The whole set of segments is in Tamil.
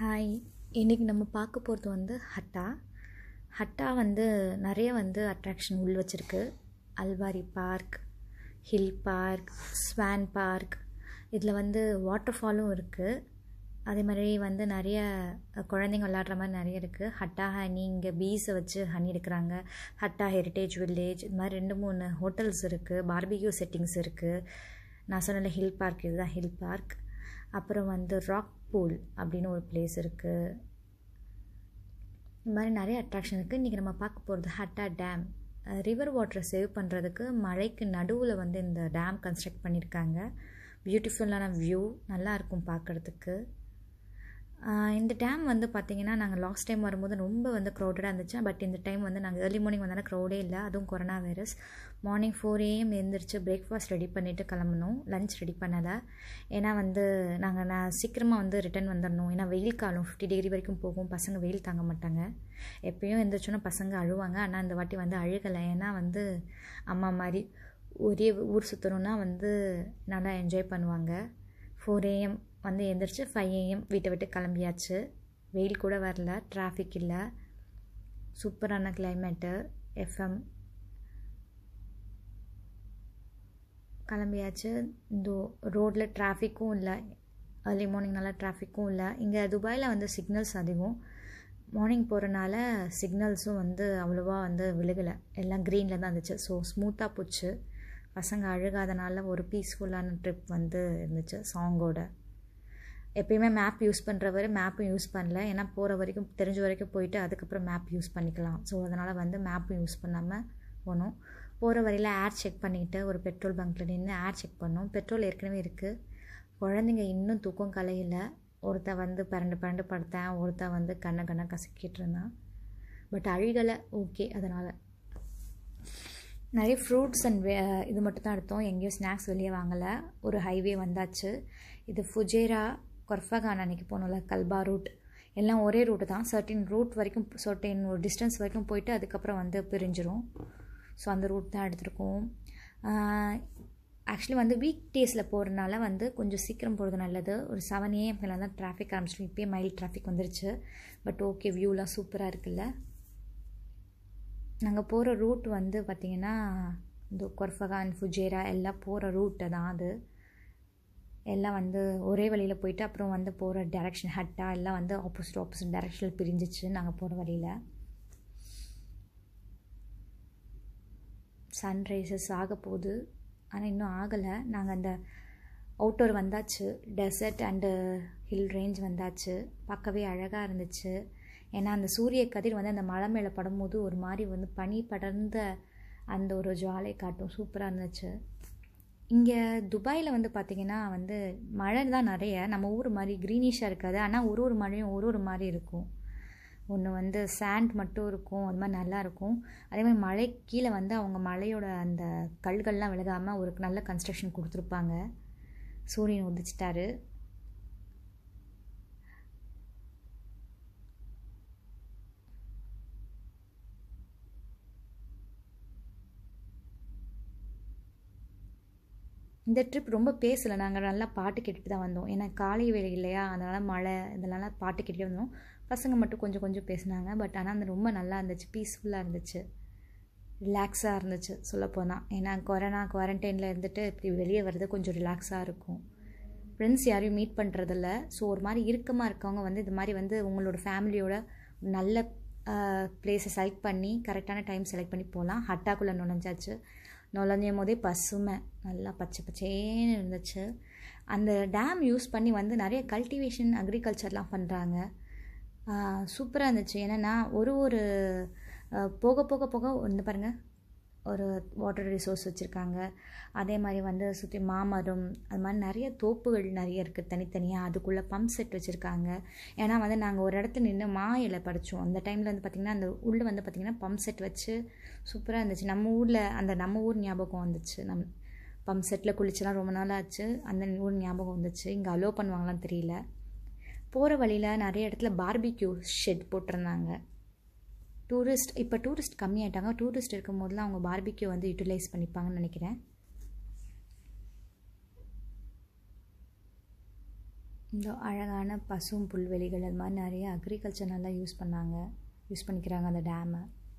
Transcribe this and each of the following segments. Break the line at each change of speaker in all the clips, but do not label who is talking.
ஹாய், இன்றைக்கி நம்ம பார்க்க போகிறது வந்து ஹட்டா வந்து நிறைய வந்து அட்ராக்ஷன் உள் வச்சுருக்கு. அல்வாரி park, hill park, swan park, இதில் வந்து வாட்டர் ஃபாலும் இருக்குது. அதே மாதிரி வந்து நிறைய குழந்தைங்க விளையாடுற மாதிரி நிறைய இருக்குது. ஹட்டா ஹனி, இங்கே பீஸை வச்சு ஹனி எடுக்கிறாங்க. ஹட்டா ஹெரிட்டேஜ் வில்லேஜ், இது மாதிரி 2-3 ஹோட்டல்ஸ் இருக்குது. பார்பிக்யூ செட்டிங்ஸ் இருக்குது. நான் சொன்ன ஹில் பார்க், இதுதான் ஹில் பார்க். அப்புறம் வந்து ராக் பூல் அப்படின்னு ஒரு பிளேஸ் இருக்குது. இது மாதிரி நிறைய அட்ராக்ஷன் இருக்குது. இன்றைக்கி நம்ம பார்க்க போகிறது ஹட்டா டேம். ரிவர் வாட்டரை சேவ் பண்ணுறதுக்கு மழைக்கு நடுவில் வந்து இந்த டேம் கன்ஸ்ட்ரக்ட் பண்ணியிருக்காங்க. பியூட்டிஃபுல்லான வியூ, நல்லாயிருக்கும் பார்க்குறதுக்கு. இந்த டேம் வந்து பார்த்திங்கன்னா நாங்கள் லாஸ்ட் டைம் வரும்போது ரொம்ப வந்து க்ரௌடடாக இருந்துச்சு. பட் இந்த டைம் வந்து நாங்கள் ஏர்லி மார்னிங் வந்தாலும் க்ரௌடே இல்லை. அதுவும் கொரோனா வைரஸ். மார்னிங் 4 AM எழுந்திரிச்சு பிரேக்ஃபாஸ்ட் ரெடி பண்ணிவிட்டு கிளம்பணும். லஞ்ச் ரெடி பண்ணலை. ஏன்னா வந்து நான் சீக்கிரமாக வந்து ரிட்டர்ன் வந்துடணும். ஏன்னா வெயில் காலம் 50 டிகிரி வரைக்கும் போகும். பசங்க வெயில் தாங்க மாட்டாங்க. எப்பயும் எழுந்திரிச்சோன்னா பசங்க அழுவாங்க. ஆனால் இந்த வாட்டி வந்து அழுகலை. ஏன்னா வந்து அம்மா மாதிரி ஒரே ஊர் சுற்றணுன்னா வந்து நல்லா என்ஜாய் பண்ணுவாங்க. 4 AM வந்து எழுந்திரிச்சு 5 AM வீட்டை விட்டு கிளம்பியாச்சு. வெயில் கூட வரல, டிராஃபிக் இல்லை, சூப்பரான கிளைமேட்டு. FM கிளம்பியாச்சு. இந்த ரோட்டில் டிராஃபிக்கும் இல்லை. ஏர்லி மார்னிங் நல்லா டிராஃபிக்கும் இல்லை. இங்கே துபாயில் வந்து சிக்னல்ஸ் அதிகம். மார்னிங் போகிறனால சிக்னல்ஸும் வந்து அவ்வளோவா வந்து விழுகலை. எல்லாம் க்ரீனில் தான் இருந்துச்சு. ஸோ ஸ்மூத்தாக போச்சு. பசங்க அழுகாதனால ஒரு பீஸ்ஃபுல்லான ட்ரிப் வந்து இருந்துச்சு சாங்கோட. எப்பயுமே மேப் யூஸ் பண்ணுறவர் மேப்பும் யூஸ் பண்ணல. ஏன்னா போகிற வரைக்கும் தெரிஞ்ச வரைக்கும் போயிட்டு அதுக்கப்புறம் மேப் யூஸ் பண்ணிக்கலாம். ஸோ அதனால் வந்து மேப்பும் யூஸ் பண்ணாமல் போனோம். போகிற வரையில் ஏர் செக் பண்ணிவிட்டு ஒரு பெட்ரோல் பங்க்கில் நின்று ஏர் செக் பண்ணோம். பெட்ரோல் ஏற்கனவே இருக்குது. குழந்தைங்க இன்னும் தூக்கம் கலையில். ஒருத்தன் வந்து பரண்டு படுத்தேன், ஒருத்தன் வந்து கண்ணை கசக்கிட்டு இருந்தான். பட் அழுகலை, ஓகே. அதனால் நிறைய ஃப்ரூட்ஸ் அண்ட் இது மட்டும் தான் எடுத்தோம். எங்கேயும் ஸ்நாக்ஸ் வெளியே வாங்கலை. ஒரு ஹைவே வந்தாச்சு. இது ஃபுஜேரா கொர்ஃபகான் அன்றைக்கி போனோம்ல, கல்பா ரூட், எல்லாம் ஒரே ரூட்டு தான். சர்டின் ரூட் வரைக்கும் ஒரு டிஸ்டன்ஸ் வரைக்கும் போயிட்டு அதுக்கப்புறம் வந்து பிரிஞ்சிரும். ஸோ அந்த ரூட் தான் எடுத்திருக்கோம். ஆக்சுவலி வந்து வீக் டேஸில் போகிறதுனால வந்து கொஞ்சம் சீக்கிரம் போகிறது நல்லது. ஒரு 7 AM தான் டிராஃபிக் ஆரம்பிச்சிடும். இப்போயே மைல் டிராஃபிக் வந்துருச்சு. பட் ஓகே, வியூலாம் சூப்பராக இருக்குல்ல. நாங்கள் போகிற ரூட் வந்து பார்த்திங்கன்னா இந்த கொர்ஃபகான், ஃபுஜேரா எல்லாம் போகிற ரூட்டை தான் அது. எல்லாம் வந்து ஒரே வழியில் போயிட்டு அப்புறம் வந்து போகிற டைரெக்ஷன் ஹட்டா எல்லாம் வந்து ஆப்போசிட் டைரெக்ஷனில் பிரிஞ்சிச்சு நாங்கள் போகிற வழியில். சன்ரைசஸ் ஆக போகுது, ஆனால் இன்னும் ஆகலை. நாங்கள் அந்த அவுட்டோர் வந்தாச்சு. டெசர்ட் அண்டு ஹில் ரேஞ்ச் வந்தாச்சு. பார்க்கவே அழகாக இருந்துச்சு. ஏன்னா அந்த சூரிய கதிர் வந்து அந்த மலை மேலே படும்போது ஒரு மாதிரி வந்து பனி படர்ந்த அந்த ஒரு ஜுவாலை காட்டும். சூப்பராக இருந்துச்சு. இங்கே துபாயில் வந்து பார்த்திங்கன்னா வந்து மழை தான் நிறைய. நம்ம ஊர் மாதிரி க்ரீனிஷாக இருக்காது. ஆனால் ஒரு மழையும் ஒரு மாதிரி இருக்கும். ஒன்று வந்து சாண்ட் மட்டும் இருக்கும், அது மாதிரி நல்லாயிருக்கும். அதே மாதிரி மழை கீழே வந்து அவங்க மலையோட அந்த கல்கள்லாம் விலகாமல் ஒரு நல்ல கன்ஸ்ட்ரக்ஷன் கொடுத்துருப்பாங்க. சூரியன் உதிச்சிட்டாரு. இந்த ட்ரிப் ரொம்ப பேசலை. நாங்கள் நல்லா பாட்டு கேட்டுட்டு தான் வந்தோம். ஏன்னா காலை வேலை இல்லையா, அதனால் மழை இதெல்லாம் பாட்டு கேட்டுட்டு வந்தோம். பசங்க மட்டும் கொஞ்சம் பேசினாங்க. பட் ஆனால் அந்த ரொம்ப நல்லா இருந்துச்சு, பீஸ்ஃபுல்லாக இருந்துச்சு, ரிலாக்ஸாக இருந்துச்சு சொல்லப்போனால். ஏன்னா குவாரண்டைனில் இருந்துட்டு இப்படி வெளியே வர்றது கொஞ்சம் ரிலாக்ஸாக இருக்கும். ஃப்ரெண்ட்ஸ் யாரையும் மீட் பண்ணுறதில்ல. ஸோ ஒரு மாதிரி இறுக்கமாக இருக்கவங்க வந்து இது மாதிரி வந்து உங்களோட ஃபேமிலியோட நல்ல பிளேஸை செலக்ட் பண்ணி கரெக்டான டைம் செலக்ட் பண்ணி போகலாம். ஹட்டாக்குள்ளே நுழைஞ்சும் போதே பசுமை நல்லா பச்சை பச்சேன்னு இருந்துச்சு. அந்த டேம் யூஸ் பண்ணி வந்து நிறைய கல்டிவேஷன் அக்ரிகல்ச்சர்லாம் பண்ணுறாங்க. சூப்பராக இருந்துச்சு. ஏன்னா ஒரு போக வந்து பாருங்கள், ஒரு வாட்டர் ரிசோர்ஸ் வச்சுருக்காங்க. அதே மாதிரி வந்து சுற்றி மாமரம், அது மாதிரி நிறைய தோப்புகள் நிறைய இருக்குது தனித்தனியாக. அதுக்குள்ளே பம்ப் செட் வச்சுருக்காங்க. ஏன்னா வந்து நாங்கள் ஒரு இடத்துல நின்று மா இலை பறித்தோம். அந்த டைமில் வந்து பார்த்திங்கன்னா அந்த உள்ளே வந்து பார்த்திங்கன்னா பம்ப் செட் வச்சு சூப்பராக இருந்துச்சு. நம்ம ஊர் ஞாபகம் வந்துச்சு. பம்ப் செட்டில் குளிச்செல்லாம் ரொம்ப நாள் ஆச்சு. அந்த ஊர் ஞாபகம் வந்துச்சு. இங்கே அலோவ் பண்ணுவாங்களான்னு தெரியல. போகிற வழியில் நிறைய இடத்துல பார்பிக்யூ ஷெட் போட்டிருந்தாங்க. இப்போ டூரிஸ்ட் கம்மியாயிட்டாங்க. டூரிஸ்ட் இருக்கும் போதெல்லாம் அவங்க பார்பிக்யூ வந்து யூட்டிலைஸ் பண்ணிப்பாங்கன்னு நினைக்கிறேன். இந்த அழகான பசும் புல்வெளிகள் அது மாதிரி நிறைய அக்ரிகல்ச்சர் நல்லா யூஸ் பண்ணிக்கிறாங்க அந்த டேமை.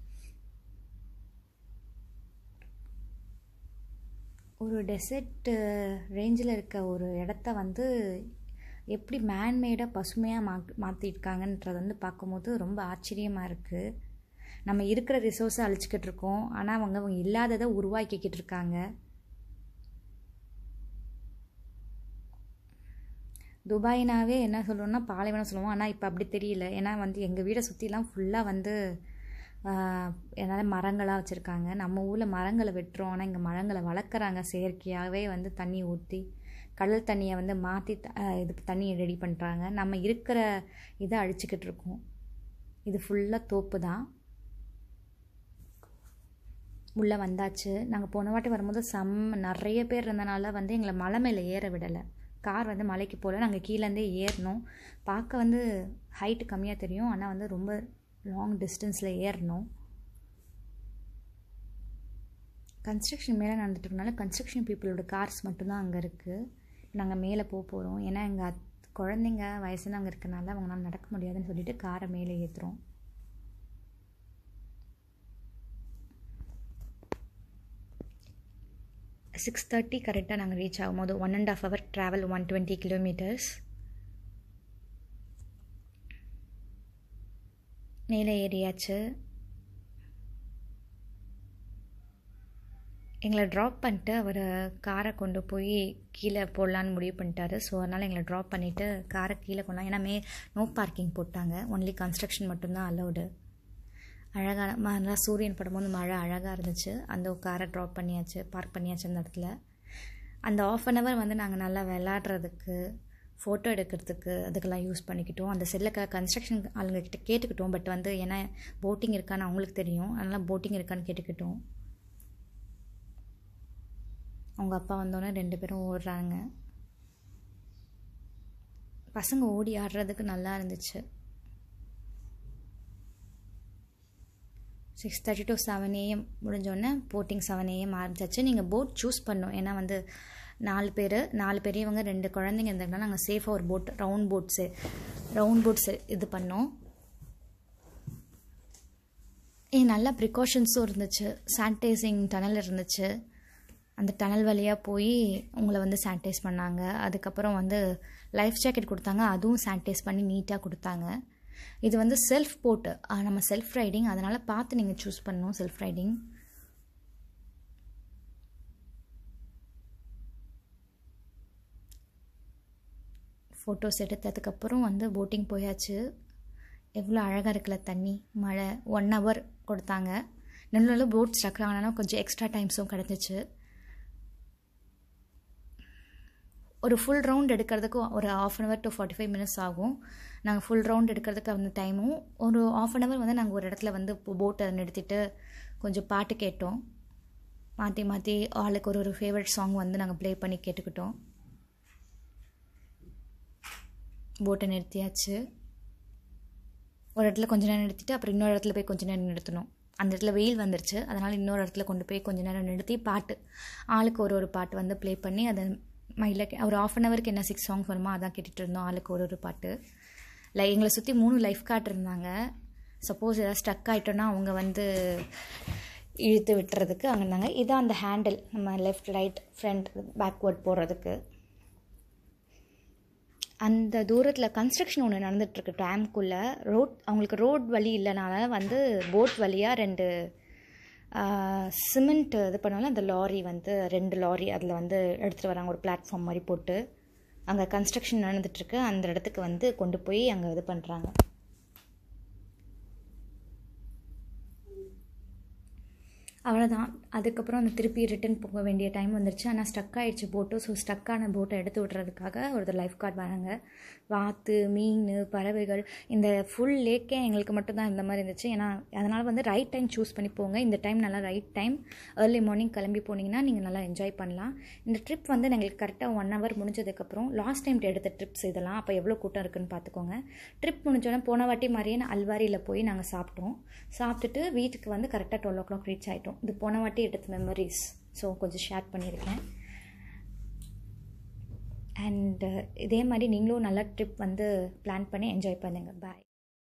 ஒரு டெசர்ட் ரேஞ்சில் இருக்க ஒரு இடத்த வந்து எப்படி மேன்மேடாக பசுமையாக மாற்றிருக்காங்கன்றது வந்து பார்க்கும்போது ரொம்ப ஆச்சரியமாக இருக்குது. நம்ம இருக்கிற ரிசோர்ஸை அழிச்சிக்கிட்டு இருக்கோம், ஆனால் அவங்க இல்லாததை உருவாக்கிக்கிட்டு இருக்காங்க. துபாய்னாவே என்ன சொல்லுவோம்னா பாலைவனம் சொல்லுவோம், ஆனால் இப்போ அப்படி தெரியல. ஏன்னா வந்து எங்கள் வீடை சுற்றிலாம் ஃபுல்லாக வந்து என்னால் மரங்களாக வச்சுருக்காங்க. நம்ம ஊரில் மரங்களை வெட்டுறோம், ஆனால் இங்கே மரங்களை வளர்க்குறாங்க. செயற்கையாகவே வந்து தண்ணி ஊற்றி கடல் தண்ணியை வந்து மாற்றி இதுக்கு தண்ணியை ரெடி பண்ணுறாங்க. நம்ம இருக்கிற இதை அழிச்சிக்கிட்டு இருக்கோம். இது ஃபுல்லாக தோப்பு தான். உள்ளே வந்தாச்சு. நாங்கள் போன வாட்டி வரும்போது நிறைய பேர் இருந்தனால வந்து எங்களை மலை மேலே ஏற விடலை. கார் வந்து மலைக்கு போகல, நாங்கள் கீழேருந்தே ஏறினோம். பார்க்க வந்து ஹைட்டு கம்மியாக தெரியும், ஆனால் வந்து ரொம்ப லாங் டிஸ்டன்ஸில் ஏறணும். கன்ஸ்ட்ரக்ஷன் மேலே நடந்துட்டுருக்கனால கன்ஸ்ட்ரக்ஷன் பீப்புளோட கார்ஸ் மட்டும்தான் அங்கே இருக்குது. நாங்கள் மேலே போகிறோம். ஏன்னா எங்கள் குழந்தைங்க வயசுன்னு இருக்கனால அவங்களால நடக்க முடியாதுன்னு சொல்லிட்டு காரை மேலே ஏற்றுறோம். சிக்ஸ் 6:30 கரெக்டாக நாங்கள் ரீச் ஆகும்போது 1.5 hour ட்ராவல், 120 kilometers. மேலே ஏறியாச்சு. எங்களை ட்ராப் பண்ணிட்டு அவர் காரை கொண்டு போய் கீழே போடலான்னு முடிவு பண்ணிட்டாரு. ஸோ அதனால் எங்களை ட்ராப் பண்ணிவிட்டு காரை கீழே கொண்டலாம். ஏன்னா நோ பார்க்கிங் போட்டாங்க, ஒன்லி கன்ஸ்ட்ரக்ஷன் மட்டும்தான் அலௌடு. அழகான நல்லா சூரியன் படும்போது மழை அழகாக இருந்துச்சு. அந்த காரை ட்ராப் பண்ணியாச்சு, பார்க் பண்ணியாச்சு அந்த இடத்துல. அந்த 1/2 hour வந்து நாங்கள் நல்லா விளாட்றதுக்கு, ஃபோட்டோ எடுக்கிறதுக்கு அதுக்கெல்லாம் யூஸ் பண்ணிக்கிட்டோம். அந்த செல்லுக்கு கன்ஸ்ட்ரக்ஷன் ஆளுங்கக்கிட்ட கேட்டுக்கிட்டோம். பட் வந்து ஏன்னா போட்டிங் இருக்கான்னு அவங்களுக்கு தெரியும், அதனால் போட்டிங் இருக்கான்னு கேட்டுக்கிட்டோம். அவங்க அப்பா வந்தோடனே 2 பேரும் ஓடுறாங்க. பசங்க ஓடி ஆடுறதுக்கு நல்லா இருந்துச்சு. 6:30 to 7 AM முடிஞ்சோடனே போட்டிங் 7 AM ஆரம்பிச்சாச்சு. நீங்கள் போட் சூஸ் பண்ணோம், ஏன்னா வந்து 4 பெரியவங்க 2 குழந்தைங்க இருந்ததுனால நாங்கள் சேஃபாக ஒரு போட் ரவுண்ட் போட்ஸு இது பண்ணோம். நல்லா ப்ரிகாஷன்ஸும் இருந்துச்சு. சானிடைசிங் டனல் இருந்துச்சு. அந்த டனல் வழியாக போய் உங்களை வந்து சானிடைஸ் பண்ணாங்க. அதுக்கப்புறம் வந்து லைஃப் ஜாக்கெட் கொடுத்தாங்க, அதுவும் சானிடைஸ் பண்ணி நீட்டாக கொடுத்தாங்க. இது வந்து செல்ஃப் போட்டு நம்ம செல்ஃப் ரைடிங், அதனால் பார்த்து நீங்கள் சூஸ் பண்ணணும். செல்ஃப் ரைடிங் ஃபோட்டோஸ் எடுத்ததுக்கப்புறம் வந்து போட்டிங் போயாச்சு. எவ்வளோ அழகாக இருக்குல்ல தண்ணி. மழை 1 hour கொடுத்தாங்க. நல்ல போட் ஸ்ட்ரக் ஆனாலும் கொஞ்சம் எக்ஸ்ட்ரா டைம்ஸும் கிடச்சிச்சு. ஒரு ஃபுல் ரவுண்ட் எடுக்கிறதுக்கு ஒரு 1/2 hour to 45 minutes ஆகும். நாங்கள் ஃபுல் ரவுண்ட் எடுக்கிறதுக்கு அந்த டைமும் ஒரு 1/2 hour வந்து நாங்கள் ஒரு இடத்துல வந்து போட்டை நிறுத்திட்டு கொஞ்சம் பாட்டு கேட்டோம். மாற்றி ஆளுக்கு ஒரு ஃபேவரட் சாங் வந்து நாங்கள் ப்ளே பண்ணி கேட்டுக்கிட்டோம். போட்டை நிறுத்தியாச்சு. ஒரு இடத்துல கொஞ்சம் நேரம் நிறுத்திட்டு அப்புறம் இன்னொரு இடத்துல போய் கொஞ்சம் நேரம் நிறுத்தணும். அந்த இடத்துல வெயில் வந்துருச்சு, அதனால் இன்னொரு இடத்துல கொண்டு போய் கொஞ்சம் நேரம் நிறுத்தி பாட்டு ஆளுக்கு ஒரு பாட்டு வந்து ப்ளே பண்ணி அதை மைண்டில் ஒரு 1/2 hour என்ன 6 songs வருமோ அதான் கேட்டுகிட்டு இருந்தோம். ஆளுக்கு ஒரு பாட்டு. எங்களை சுற்றி 3 லைஃப் கார்டு இருந்தாங்க. சப்போஸ் ஏதாவது ஸ்டக் ஆகிட்டோன்னா அவங்க வந்து இழுத்து விட்டுறதுக்கு அங்கே இருந்தாங்க. இதான் அந்த ஹேண்டில், நம்ம லெஃப்ட் ரைட் ஃப்ரண்ட் பேக்வேர்ட் போடுறதுக்கு. அந்த தூரத்தில் கன்ஸ்ட்ரக்ஷன் ஒன்று நடந்துகிட்ருக்கு டேம்குள்ளே. அவங்களுக்கு ரோட் வழி இல்லைனால வந்து போட் வழியாக 2 சிமெண்ட் இது பண்ணாலும் அந்த லாரி வந்து 2 லாரி அதில் வந்து எடுத்துகிட்டு வராங்க. ஒரு பிளாட்ஃபார்ம் மாதிரி போட்டு அங்கே கன்ஸ்ட்ரக்ஷன் நடந்துகிட்ருக்கு. அந்த இடத்துக்கு வந்து கொண்டு போய் அங்கே இது பண்ணுறாங்க. அவ்வளோதான். அதுக்கப்புறம் அந்த திருப்பி ரிட்டன் போக வேண்டிய டைம் வந்துருச்சு. ஆனால் ஸ்டக் ஆகிடுச்சு போட்டு. ஸோ ஸ்டக்கான போட்டை எடுத்து விட்றதுக்காக ஒரு லைஃப் கார்டு வராங்க. வாத்து, மீன், பறவைகள், இந்த ஃபுல் லேக்கே எங்களுக்கு மட்டும்தான் இந்த மாதிரி இருந்துச்சு. ஏன்னா அதனால் வந்து ரைட் டைம் சூஸ் பண்ணி போங்க. இந்த டைம் நல்லா ரைட் டைம், ஏர்லி மார்னிங் கிளம்பி போனீங்கன்னா நீங்கள் நல்லா என்ஜாய் பண்ணலாம். இந்த ட்ரிப் வந்து எங்களுக்கு கரெக்டாக 1 hour முடிஞ்சதுக்கப்புறம் லாஸ்ட் டைம் எடுத்த ட்ரிப்ஸ் இதெல்லாம். அப்போ எவ்வளோ கூட்டம் இருக்குதுன்னு பார்த்துக்கோங்க. ட்ரிப் முடிஞ்சோடனே போன வாட்டி மாதிரியே அல்வாரியில் போய் நாங்கள் சாப்பிட்டுட்டு வீட்டுக்கு வந்து கரெக்டாக 12 o'clock ரீச் ஆகிட்டோம். இது போன வாட்டி எடுத்த மெமரிஸ், ஸோ கொஞ்சம் ஷேர் பண்ணியிருக்கேன். அண்ட் இதே மாதிரி நீங்களும் நல்லா ட்ரிப் வந்து பிளான் பண்ணி என்ஜாய் பண்ணுங்கள். பாய்.